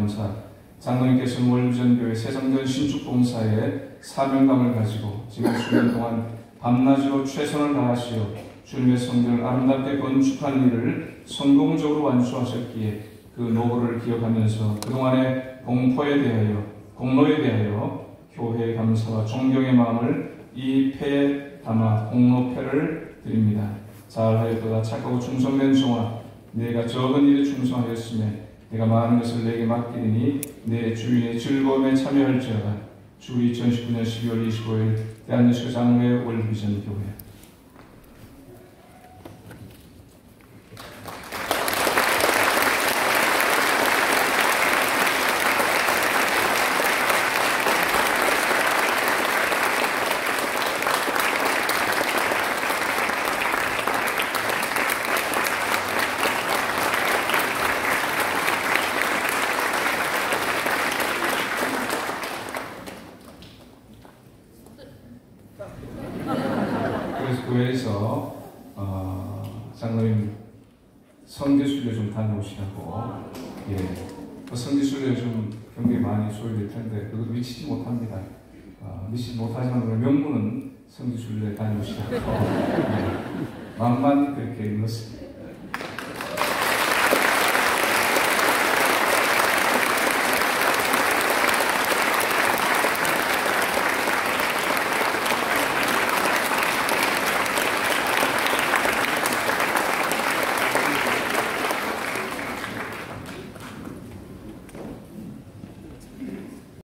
감사. 장로님께서는 월미전교회 새정전 신축봉사에 사명감을 가지고 지난 수년 동안 밤낮으로 최선을 다하시어 주님의 성전을 아름답게 건축한 일을 성공적으로 완수하셨기에 그 노고를 기억하면서 그동안의 공포에 대하여, 공로에 대하여 교회의 감사와 존경의 마음을 이 패에 담아 공로패를 드립니다. 잘하였도다. 착하고 충성된 종아, 내가 적은 일에 충성하였으면 내가 많은 것을 내게 맡기리니 내 주인의 즐거움에 참여할지어다. 주 2019년 12월 25일 대한예수교 장로회 월미전 교회. 그래서 교회에서 장로님 성교순례 좀 다녀오시라고, 그 성교순례 좀 경비에 많이 소요될 텐데 그것도 미치지 못합니다. 미치지 못하지만 명분은 성교순례 다녀오시라고 마음만 그렇게 읽었습니다.